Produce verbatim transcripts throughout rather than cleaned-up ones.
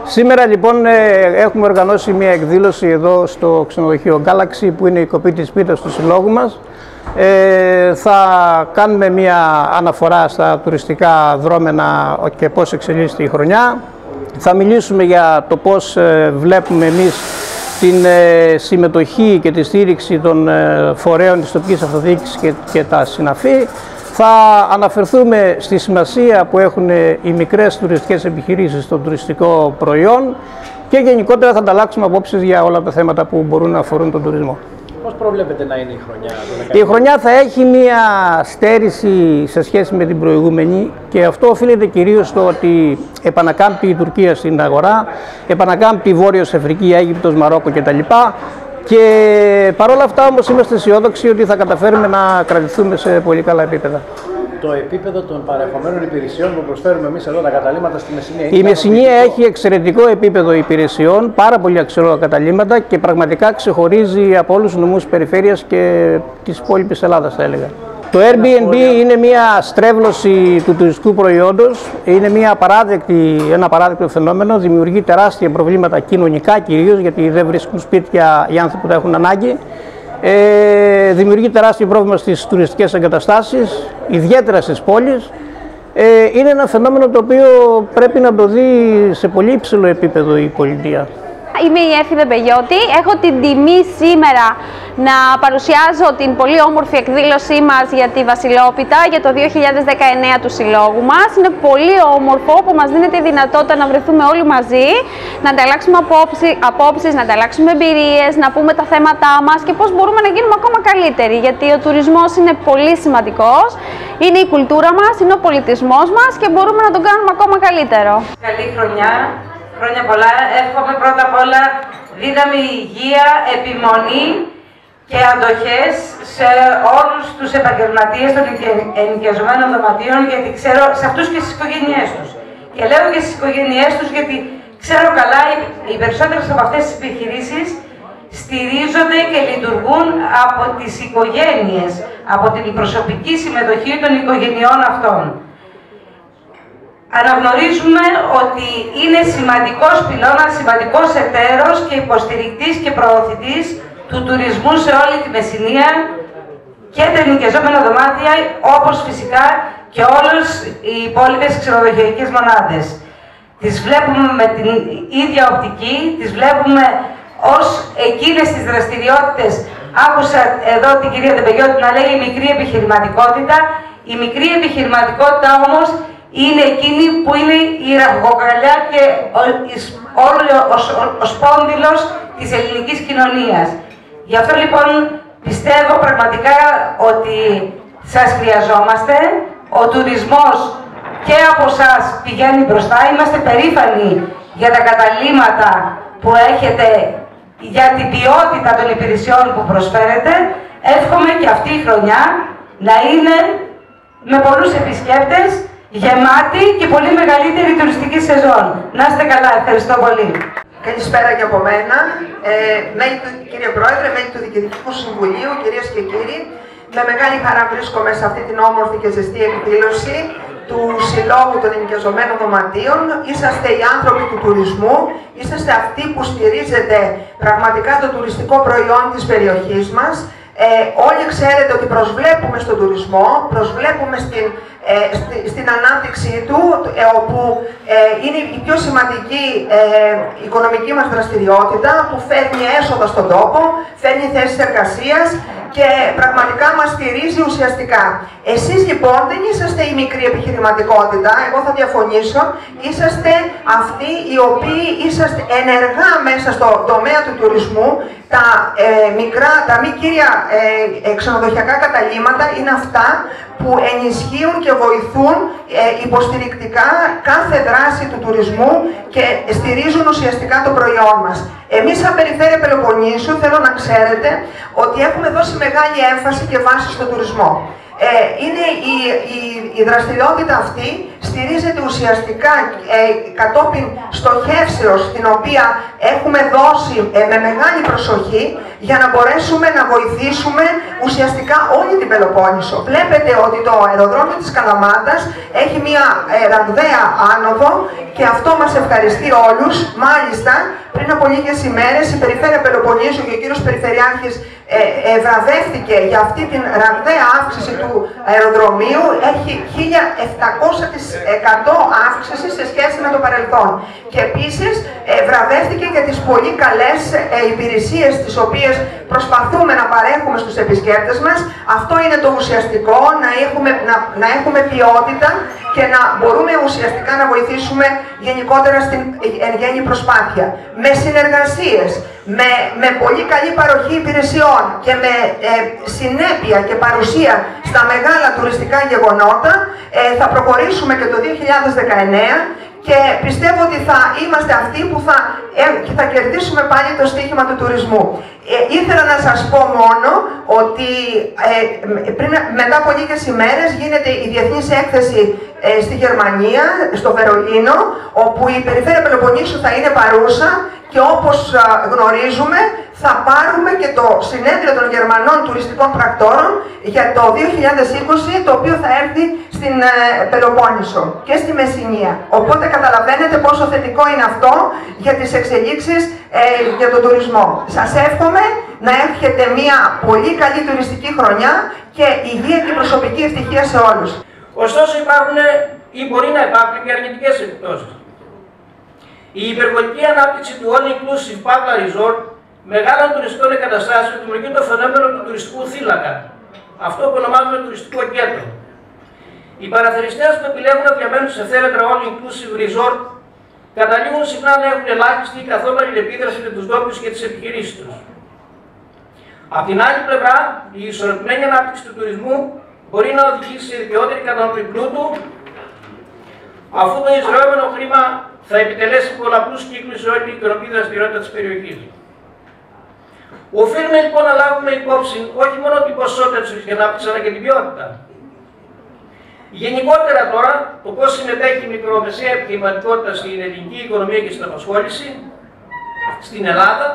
Σήμερα λοιπόν έχουμε οργανώσει μια εκδήλωση εδώ στο ξενοδοχείο Galaxy, που είναι η κοπή της πίτας του συλλόγου μας. Ε, θα κάνουμε μια αναφορά στα τουριστικά δρόμενα και πώς εξελίσσεται η χρονιά. Θα μιλήσουμε για το πώς βλέπουμε εμείς την συμμετοχή και τη στήριξη των φορέων της τοπικής αυτοδιοίκησης και, και τα συναφή. Θα αναφερθούμε στη σημασία που έχουν οι μικρές τουριστικές επιχειρήσεις στο τουριστικό προϊόν και γενικότερα θα ανταλλάξουμε απόψεις για όλα τα θέματα που μπορούν να αφορούν τον τουρισμό. Πώς προβλέπετε να είναι η χρονιά? Η χρονιά θα έχει μία στέρηση σε σχέση με την προηγούμενη και αυτό οφείλεται κυρίως στο ότι επανακάμπτει η Τουρκία στην αγορά, επανακάμπτει η Βόρειος Αφρική, Αίγυπτος, Μαρόκο κτλ. Και παρόλα αυτά όμως είμαστε αισιόδοξοι ότι θα καταφέρουμε να κρατηθούμε σε πολύ καλά επίπεδα. Το επίπεδο των παρεχομένων υπηρεσιών που προσφέρουμε εμείς εδώ τα καταλύματα στη Μεσσηνία. Η Μεσσηνία έχει εξαιρετικό επίπεδο υπηρεσιών, πάρα πολύ αξιόλογα καταλύματα και πραγματικά ξεχωρίζει από όλους τους νομούς περιφέρειας και της υπόλοιπης Ελλάδας, θα έλεγα. Το Airbnb είναι μια στρέβλωση του τουριστικού προϊόντος, είναι μια απαράδεκτη, ένα απαράδεκτο φαινόμενο, δημιουργεί τεράστια προβλήματα κοινωνικά κυρίως, γιατί δεν βρίσκουν σπίτια οι άνθρωποι που τα έχουν ανάγκη. Ε, δημιουργεί τεράστιο πρόβλημα στις τουριστικές εγκαταστάσεις, ιδιαίτερα στις πόλεις. Ε, είναι ένα φαινόμενο το οποίο πρέπει να το δει σε πολύ υψηλό επίπεδο η πολιτεία. Είμαι η Έφη Δεμπεγιώτη. Έχω την τιμή σήμερα να παρουσιάζω την πολύ όμορφη εκδήλωσή μας για τη Βασιλόπιτα για το δύο χιλιάδες δεκαεννέα του συλλόγου μας. Είναι πολύ όμορφο που μας δίνεται η δυνατότητα να βρεθούμε όλοι μαζί, να ανταλλάξουμε απόψεις, να ανταλλάξουμε εμπειρίες, να πούμε τα θέματά μας και πώς μπορούμε να γίνουμε ακόμα καλύτεροι. Γιατί ο τουρισμός είναι πολύ σημαντικός, είναι η κουλτούρα μας, είναι ο πολιτισμός μας και μπορούμε να τον κάνουμε ακόμα καλύτερο. Καλή χρονιά. Χρόνια πολλά. Εύχομαι πρώτα απ' όλα δύναμη, υγεία, επιμονή και αντοχές σε όλους τους επαγγελματίες των ενοικιαζομένων δωματίων, γιατί ξέρω, σε αυτούς και στις οικογένειές τους. Και λέω και στις οικογένειές τους, γιατί ξέρω καλά, οι περισσότερες από αυτές τις επιχειρήσεις στηρίζονται και λειτουργούν από τις οικογένειες, από την προσωπική συμμετοχή των οικογενειών αυτών. Αναγνωρίζουμε ότι είναι σημαντικός πυλώνας, σημαντικός εταίρος και υποστηρικτής και προωθητής του τουρισμού σε όλη τη Μεσσηνία και τα ενοικιαζόμενα δωμάτια, όπως φυσικά και όλες οι υπόλοιπες ξενοδοχειακές μονάδες. Τις βλέπουμε με την ίδια οπτική, τις βλέπουμε ως εκείνες τις δραστηριότητες. Άκουσα εδώ την κυρία Δεμπεγιώτη να λέει η μικρή επιχειρηματικότητα. Η μικρή επιχειρηματικότητα όμως είναι εκείνη που είναι η ραχοκοκαλιά και όλο ο, ο, ο σπόνδυλος της ελληνικής κοινωνίας. Γι' αυτό λοιπόν πιστεύω πραγματικά ότι σας χρειαζόμαστε. Ο τουρισμός και από εσάς πηγαίνει μπροστά. Είμαστε περήφανοι για τα καταλύματα που έχετε, για την ποιότητα των υπηρεσιών που προσφέρετε. Εύχομαι και αυτή η χρονιά να είναι με πολλούς επισκέπτες, γεμάτη και πολύ μεγαλύτερη τουριστική σεζόν. Να είστε καλά, ευχαριστώ πολύ. Καλησπέρα και από μένα. Ε, μέλη του, κύριε Πρόεδρε, μέλη του Διοικητικού Συμβουλίου, κυρίες και κύριοι. Με μεγάλη χαρά βρίσκομαι σε αυτή την όμορφη και ζεστή εκδήλωση του Συλλόγου των Ενοικιαζομένων Δωματίων. Είσαστε οι άνθρωποι του τουρισμού, είσαστε αυτοί που στηρίζετε πραγματικά το τουριστικό προϊόν της περιοχής μας. Ε, όλοι ξέρετε ότι προσβλέπουμε στον τουρισμό, προσβλέπουμε στην, ε, στη, στην ανάπτυξή του, ε, όπου ε, είναι η πιο σημαντική ε, οικονομική μας δραστηριότητα, που φέρνει έσοδα στον τόπο, φέρνει θέσεις εργασίας και πραγματικά μας στηρίζει ουσιαστικά. Εσείς λοιπόν δεν είσαστε η μικρή επιχειρηματικότητα, εγώ θα διαφωνήσω, είσαστε αυτοί οι οποίοι είσαστε ενεργά μέσα στο τομέα του τουρισμού. Τα ε, μικρά, τα μη κύρια ε, ξενοδοχειακά καταλύματα είναι αυτά που ενισχύουν και βοηθούν ε, υποστηρικτικά κάθε δράση του τουρισμού και στηρίζουν ουσιαστικά το προϊόν μας. Εμείς σαν Περιφέρεια Πελοποννήσου θέλω να ξέρετε ότι έχουμε δώσει μεγάλη έμφαση και βάση στον τουρισμό. Ε, είναι η, η, η δραστηριότητα αυτή στηρίζεται ουσιαστικά ε, κατόπιν στοχεύσεως την οποία έχουμε δώσει ε, με μεγάλη προσοχή για να μπορέσουμε να βοηθήσουμε ουσιαστικά όλη την Πελοπόννησο. Βλέπετε ότι το αεροδρόμιο της Καλαμάτας έχει μια ραγδαία άνοδο και αυτό μας ευχαριστεί όλους. Μάλιστα, πριν από λίγες ημέρες η Περιφέρεια Πελοποννήσου και ο κύριος Περιφερειάρχης ε, ε, βραβεύτηκε για αυτή την ραγδαία αύξηση του αεροδρομίου. Έχει χίλια επτακόσια τοις εκατό αύξηση σε σχέση με το παρελθόν. Και επίσης ε, βραβεύτηκε για τις πολύ καλές ε, υπηρεσίες τις οποίες προσπαθούμε να παρέχουμε στους επισκέπτες μας. Αυτό είναι το ουσιαστικό, να έχουμε, να, να έχουμε ποιότητα και να μπορούμε ουσιαστικά να βοηθήσουμε γενικότερα στην εν γέννη προσπάθεια. Με συνεργασίες, με, με πολύ καλή παροχή υπηρεσιών και με ε, συνέπεια και παρουσία στα μεγάλα τουριστικά γεγονότα ε, θα προχωρήσουμε και το δύο χιλιάδες δεκαεννέα και πιστεύω ότι θα είμαστε αυτοί που θα, ε, θα κερδίσουμε πάλι το στοίχημα του τουρισμού. Ε, ήθελα να σας πω μόνο ότι ε, πριν, μετά από λίγες ημέρες γίνεται η διεθνής έκθεση ε, στη Γερμανία, στο Βερολίνο, όπου η Περιφέρεια Πελοποννήσου θα είναι παρούσα και όπως α, γνωρίζουμε θα πάρουμε και το συνέδριο των Γερμανών τουριστικών πρακτόρων για το δύο χιλιάδες είκοσι, το οποίο θα έρθει στην ε, Πελοπόννησο και στη Μεσσηνία. Οπότε καταλαβαίνετε πόσο θετικό είναι αυτό για τις εξελίξεις ε, για τον τουρισμό. Σας εύχομαι να έχετε μια πολύ καλή τουριστική χρονιά και υγεία και προσωπική ευτυχία σε όλους. Ωστόσο υπάρχουν ή μπορεί να υπάρχουν και αρνητικές επιπτώσεις. Η υπερβολική ανάπτυξη του All Inclusive Pavla Resort μεγάλων τουριστικών εγκαταστάσεων δημιουργεί το φαινόμενο του τουριστικού θύλακα, αυτό που ονομάζουμε τουριστικό κέντρο. Οι παραθεριστές που επιλέγουν να διαμένουν σε θέρετρα All Inclusive Resort καταλήγουν συχνά να έχουν ελάχιστη ή καθόλου αλληλεπίδραση με τους ντόπιους και τις επιχειρήσεις τους. Απ' την άλλη πλευρά, η ισορροπημένη ανάπτυξη του τουρισμού μπορεί να οδηγήσει σε δικαιότερη κατανομή πλούτου, αφού το εισρωόμενο χρήμα θα επιτελέσει πολλαπλούς κύκλους σε όλη την οικονομική δραστηριότητα της περιοχής. Οφείλουμε λοιπόν να λάβουμε υπόψη όχι μόνο την ποσότητα της τουριστικής ανάπτυξης, αλλά και την ποιότητα. Γενικότερα τώρα, το πώς συμμετέχει η μικρομεσαία επιχειρηματικότητα στην ελληνική οικονομία και στην απασχόληση στην Ελλάδα,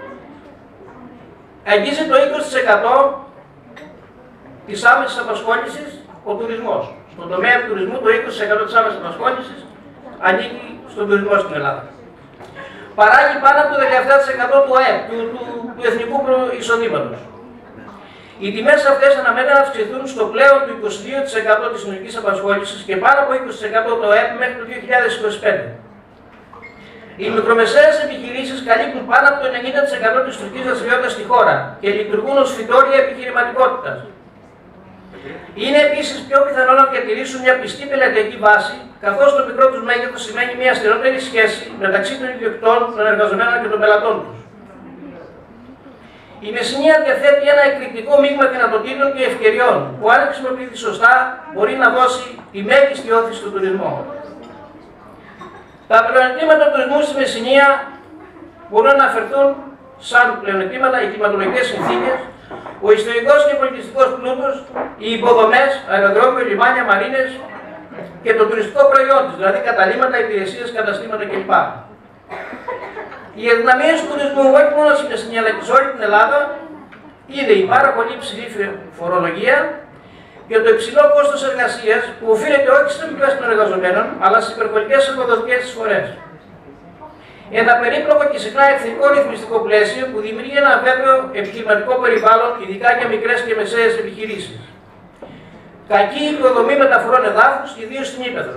αγγίζει το είκοσι τοις εκατό της άμεσης απασχόλησης ο τουρισμός. Στον τομέα του τουρισμού το είκοσι τοις εκατό της άμεσης απασχόλησης ανήκει στον τουρισμό στην Ελλάδα. Παράγει πάνω από το δεκαεπτά τοις εκατό του ΑΕΠ, του, του, του εθνικού εισοδήματος. Οι τιμές αυτές αναμένεται να αυξηθούν στο πλέον του είκοσι δύο τοις εκατό της συνολικής απασχόλησης και πάνω από είκοσι τοις εκατό το ΑΕΠ μέχρι το δύο χιλιάδες είκοσι πέντε. Οι μικρομεσαίες επιχειρήσεις καλύπτουν πάνω από το ενενήντα τοις εκατό της τουριστικής δραστηριότητας στη χώρα και λειτουργούν ως φυτόρια επιχειρηματικότητας. Είναι επίσης πιο πιθανό να διατηρήσουν μια πιστή πελατειακή βάση, καθώς το μικρό τους μέγεθος σημαίνει μια στενότερη σχέση μεταξύ των ιδιοκτητών, των εργαζομένων και των πελατών τους. Η Μεσσηνία διαθέτει ένα εκρηκτικό μείγμα δυνατοτήτων και ευκαιριών, που αν χρησιμοποιηθεί σωστά μπορεί να δώσει τη μέγιστη όθηση στον τουρισμό. Τα πλεονεκτήματα του τουρισμού στη Μεσσηνία μπορούν να αναφερθούν σαν πλεονεκτήματα οι κλιματολογικές συνθήκες, ο ιστορικός και πολιτιστικός πλούτος, οι υποδομές, αεροδρόμιο, λιμάνια, μαρίνες και το τουριστικό προϊόν της, δηλαδή καταλύματα, υπηρεσίες, καταστήματα κλπ. Οι αδυναμίες του τουρισμού όχι μόνο στη Μεσσηνία αλλά και σε όλη την Ελλάδα είναι η πάρα πολύ υψηλή φορολογία και το υψηλό κόστος εργασίας που οφείλεται όχι στις αμοιβές των εργαζομένων αλλά στις υπερβολικές εργοδοτικές εισφορές. Ένα περίπλοκο και συχνά εχθρικό ρυθμιστικό πλαίσιο που δημιουργεί ένα βέβαιο επιχειρηματικό περιβάλλον, ειδικά για μικρές και μεσαίες επιχειρήσεις. Κακή υποδομή μεταφορών εδάφους, ιδίως στην Ύπαιθρο.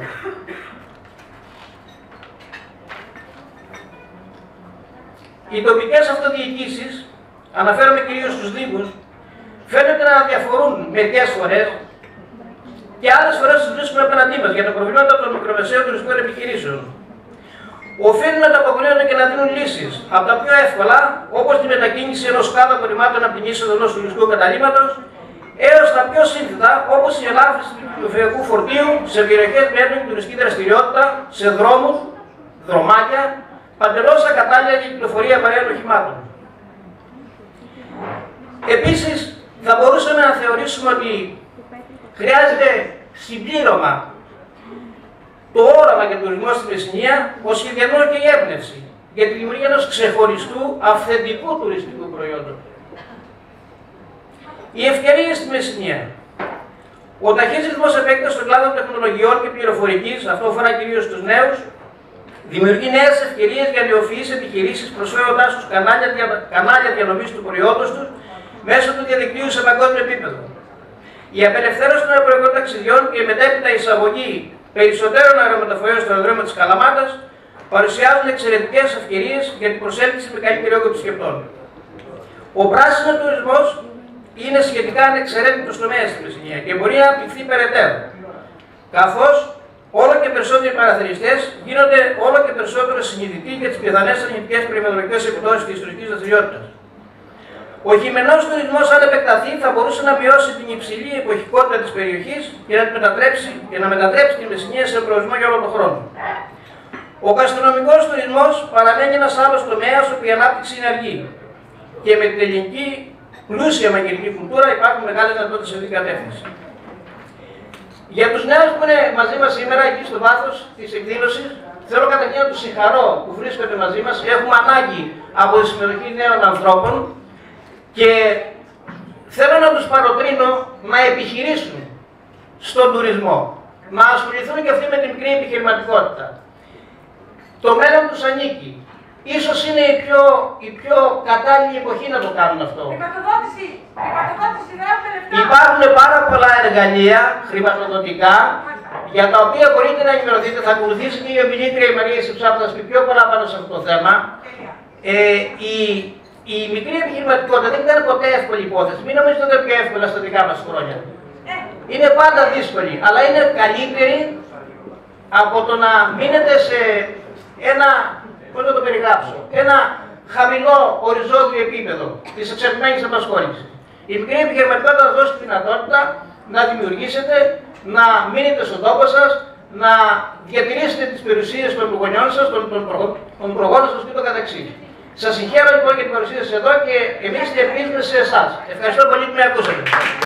Οι τοπικές αυτοδιοικήσεις, αναφέρομαι κυρίως στους δήμους, φαίνεται να διαφορούν μερικές φορές και άλλες φορές τους βρίσκουμε απέναντί μας για τα προβλήματα των μικρομεσαίων τουριστικών επιχειρήσεων. Οφείλουν να τα αποκρίνονται και να δίνουν λύσεις από τα πιο εύκολα, όπως τη μετακίνηση ενός κάδου απορριμμάτων από την είσοδο ενός τουριστικού καταλύματος, έως τα πιο σύνθετα, όπως η ελάφρυνση του κυκλοφοριακού φορτίου σε περιοχές με έντονη τουριστική δραστηριότητα, σε δρόμους, δρομάκια, παντελώς ακατάλληλα για κυκλοφορία βαρέων οχημάτων. Επίσης, θα μπορούσαμε να θεωρήσουμε ότι χρειάζεται συμπλήρωμα το όραμα για τον τουρισμό στη Μεσσηνία, ο σχεδιασμός και η έμπνευση για τη δημιουργία ενός ξεχωριστού, αυθεντικού τουριστικού προϊόντος. Οι ευκαιρίες στη Μεσσηνία. Ο ταχύς ρυθμός επέκτασης στον κλάδο τεχνολογιών και πληροφορικής, αυτό αφορά κυρίως τους νέους, δημιουργεί νέες ευκαιρίες για νεοφυείς επιχειρήσεις, προσφέροντάς τους κανάλια, δια... κανάλια διανομής του προϊόντος τους μέσω του διαδικτύου σε παγκόσμιο επίπεδο. Η απελευθέρωση των αεροπορικών ταξιδιών και η μετέπειτα εισαγωγή περισσότερων αερομεταφορών στο αεροδρόμιο της Καλαμάτας παρουσιάζουν εξαιρετικές ευκαιρίες για την προσέλκυση με καλύτερη όγκο επισκεπτών. Ο πράσινος τουρισμός είναι σχετικά ανεξαιρέτητος τομέας στη Μεσσηνία και μπορεί να αναπτυχθεί περαιτέρω, καθώς όλο και περισσότεροι παραθεριστές γίνονται όλο και περισσότερο συνειδητοί για τις πιθανές αρνητικές περιβαλλοντικές επιπτώσεις της τουριστικής δραστηριότητας. Ο χειμερινός τουρισμός, αν επεκταθεί, θα μπορούσε να μειώσει την υψηλή εποχικότητα της περιοχής και να, μετατρέψει, και να μετατρέψει τη Μεσσηνία σε προορισμό για όλο τον χρόνο. Ο γαστρονομικός τουρισμός παραμένει ένας άλλος τομέας όπου η ανάπτυξη είναι αργή. Και με την ελληνική πλούσια μαγειρική κουλτούρα υπάρχουν μεγάλες δυνατότητες σε αυτή την κατεύθυνση. Για τους νέους που είναι μαζί μας σήμερα, εκεί στο βάθος της εκδήλωσης, θέλω καταρχήν να τους συγχαρώ που βρίσκονται μαζί μας. Έχουμε ανάγκη από τη συμμετοχή νέων ανθρώπων και θέλω να τους παροτρύνω να επιχειρήσουν στον τουρισμό, να ασχοληθούν και αυτοί με την μικρή επιχειρηματικότητα. Το μέλλον τους ανήκει. Ίσως είναι η πιο, η πιο κατάλληλη εποχή να το κάνουν αυτό. Χρηματοδότηση. Χρηματοδότηση δεν έχουμε λεφτά. Υπάρχουν πάρα πολλά εργαλεία χρηματοδοτικά για τα οποία μπορείτε να ενημερωθείτε. Θα ακολουθήσει και η ομιλήτρια η Μαρία Σιψάπ, θα πει πιο πολλά πάνω σε αυτό το θέμα. Ε, η, η μικρή επιχειρηματικότητα δεν ήταν ποτέ εύκολη υπόθεση. Μην νομίζετε ότι είναι πιο εύκολα στα δικά μας χρόνια. Είναι πάντα δύσκολη, αλλά είναι καλύτερη από το να μείνετε σε ένα, πώς να το περιγράψω, ένα χαμηλό οριζόντιο επίπεδο της εξαρτημένης απασχόλησης. Η μικρή επιχειρηματικότητα θα δώσει τη δυνατότητα να δημιουργήσετε, να μείνετε στον τόπο σας, να διατηρήσετε τις περιουσίες των γονιών σας, των, των, προ, των προγόνων σας και το καταξύ. Σας συγχαίρω λοιπόν για την παρουσία σας εδώ και εμείς ελπίζουμε σε εσάς. Ευχαριστώ πολύ που με ακούσατε.